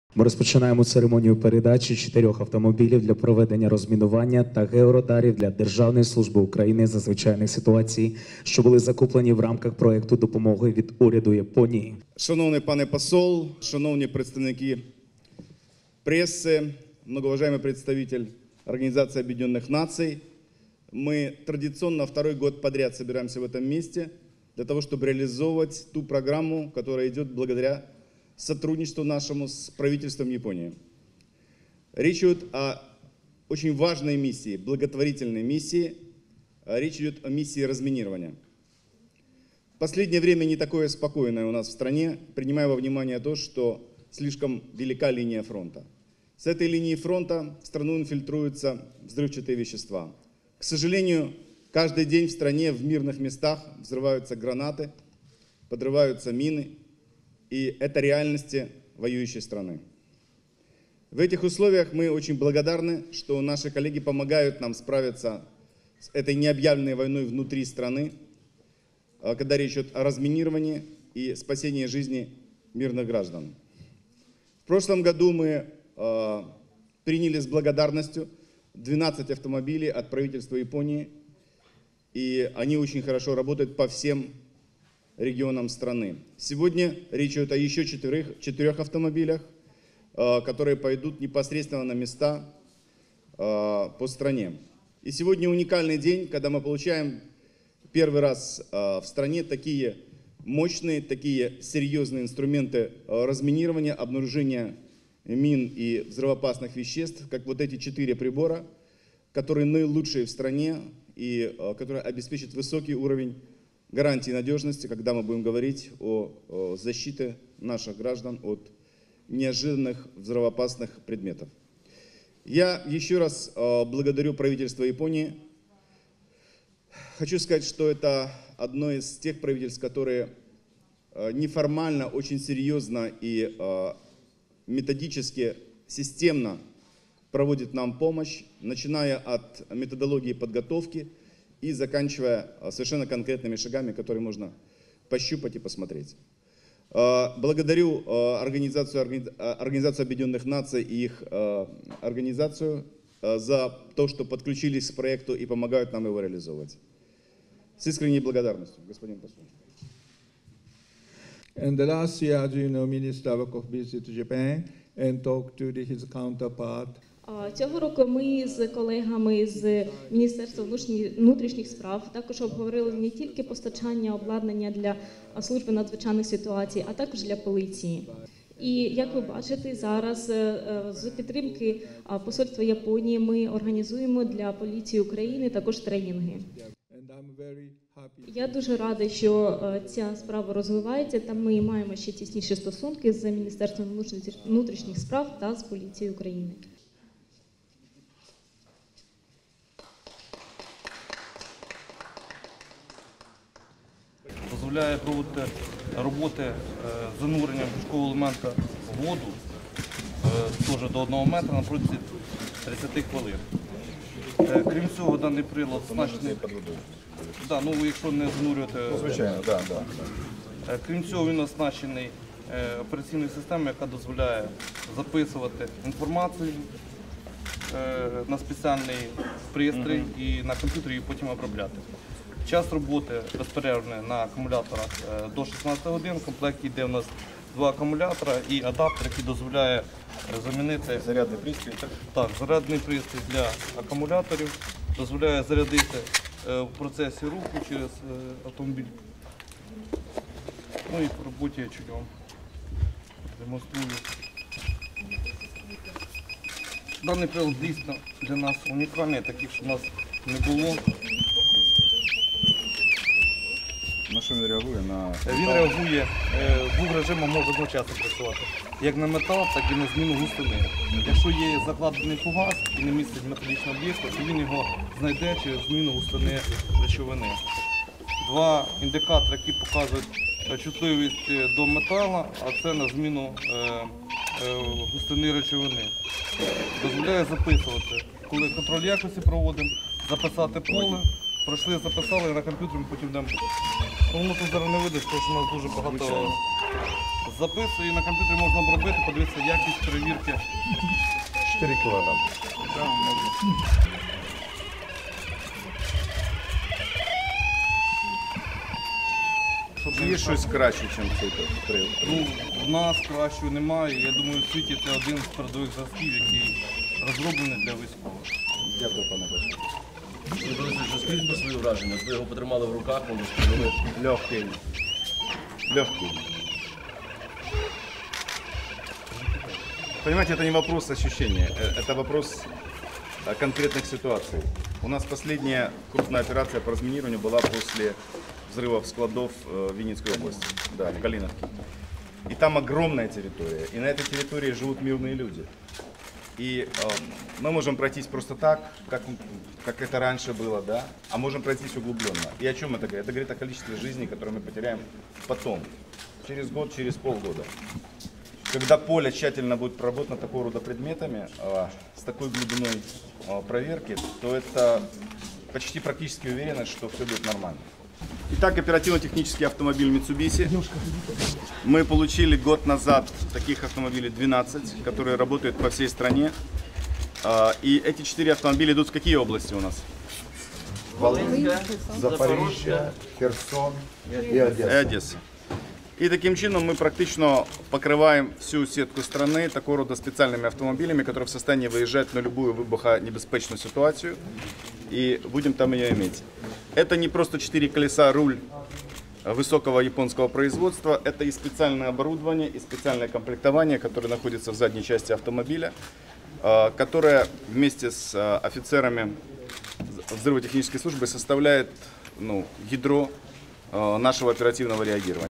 Ми розпочинаємо церемонію передачі 4 автомобілів для проведення розмінування та георадарів для Державної служби України з надзвичайних ситуацій, що були закуплені в рамках проєкту допомоги від уряду Японії. Шановний пане посол, шановні представники преси, многоуважаемый представитель Организации Объединенных Наций, мы традиционно второй год подряд собираемся в этом месте для того, чтобы реализовывать ту программу, которая идет благодаря сотрудничеству нашему с правительством Японии. Речь идет о очень важной миссии, благотворительной миссии. Речь идет о миссии разминирования. В последнее время не такое спокойное у нас в стране, принимая во внимание то, что слишком велика линия фронта. С этой линии фронта в страну инфильтруются взрывчатые вещества. К сожалению, каждый день в стране в мирных местах взрываются гранаты, подрываются мины. И это реальности воюющей страны. В этих условиях мы очень благодарны, что наши коллеги помогают нам справиться с этой необъявленной войной внутри страны, когда речь идет о разминировании и спасении жизни мирных граждан. В прошлом году мы приняли с благодарностью 12 автомобилей от правительства Японии, и они очень хорошо работают по всем регионам страны. Сегодня речь идет о еще 4 автомобилях, которые пойдут непосредственно на места по стране. И сегодня уникальный день, когда мы получаем первый раз в стране такие мощные, такие серьезные инструменты разминирования, обнаружения мин и взрывоопасных веществ, как вот эти 4 прибора, которые наилучшие в стране и которые обеспечат высокий уровень гарантии надежности, когда мы будем говорить о защите наших граждан от неожиданных взрывоопасных предметов. Я еще раз благодарю правительство Японии. Хочу сказать, что это одно из тех правительств, которые неформально, очень серьезно и методически, системно проводит нам помощь, начиная от методологии подготовки и заканчивая совершенно конкретными шагами, которые можно пощупать и посмотреть. Благодарю Организацию Объединенных Наций и их организацию за то, что подключились к проекту и помогают нам его реализовывать. С искренней благодарностью, господин посол. And the last year, as you know, Minister Awako visited Japan and talked to his counterpart. Цього року ми з колегами з Міністерства внутрішніх справ також обговорили не тільки постачання обладнання для служби надзвичайних ситуацій, а також для поліції. І як ви бачите, зараз з підтримки посольства Японії ми організуємо для поліції України також тренінги. Я дуже радий, що ця справа розвивається, та ми маємо ще тісніші стосунки з Міністерством внутрішніх справ та з поліцією України. Дозволяє проводити роботи з зануренням важкого елемента в воду теж до 1 метра на протязі 30 хвилин. Крім цього, даний прилад оснащений, якщо не занурювати, крім цього, він оснащений операційною системою, яка дозволяє записувати інформацію на спеціальний пристрій і на комп'ютері її потім обробляти. Час роботи безперервний на акумуляторах до 16 годин. В комплекті йде у нас 2 акумулятора і адаптер, який дозволяє замінити зарядний пристрій. Так, зарядний пристрій для акумуляторів, дозволяє зарядити в процесі руху через автомобіль. Ну і по роботі я чуть вам демонструю. Даний прилад дійсно для нас унікальний, таких, що в нас не було. На що він реагує? Він реагує, двох режимах може одночасно працювати. Як на метал, так і на зміну густини. Якщо є закладений фугас і не містить металічного об'єкту, то він його знайде через зміну густини речовини. 2 індикатори, які показують чутливість до металу, а це на зміну густини речовини. Дозволяє записувати. Коли контроль якості проводимо, записати поле. Пройшли, записали, на комп'ютері потім йдемо. Воно тут зараз не видно, тому що у нас дуже багато Записую, і на комп'ютері можна обробити, подивитися якість перевірки. 4 кілограми. Чи є щось краще, ніж цей прилад? Ну, в нас кращого немає. Я думаю, в світі це один з передових зразків, який розроблений для військових. Дякую, пане Бачу. Сергій Борисович, розкажіть про свої враження. Ви його потримали в руках, воно сказали. Легкий. Легкий. Понимаете, это не вопрос ощущения, это вопрос конкретных ситуаций. У нас последняя крупная операция по разминированию была после взрывов складов в Винницкой области, да, в Калиновке. И там огромная территория, и на этой территории живут мирные люди. И мы можем пройтись просто так, как это раньше было, да, а можем пройтись углубленно. И о чем это говорит? Это говорит о количестве жизней, которые мы потеряем потом, через год, через полгода. Когда поле тщательно будет проработано такого рода предметами, с такой глубиной проверки, то это почти практически уверенность, что все будет нормально. Итак, оперативно-технический автомобиль Mitsubishi. Мы получили год назад таких автомобилей 12, которые работают по всей стране. И эти 4 автомобиля идут в какие области у нас? Волинська, Запоріжжя, Херсон і Одеса. И Одесса. И таким чином мы практично покрываем всю сетку страны такого рода специальными автомобилями, которые в состоянии выезжать на любую выбухонебезпечную ситуацию. И будем там ее иметь. Это не просто 4 колеса, руль высокого японского производства. Это и специальное оборудование, и специальное комплектование, которое находится в задней части автомобиля, которое вместе с офицерами взрывотехнической службы составляет ядро нашего оперативного реагирования.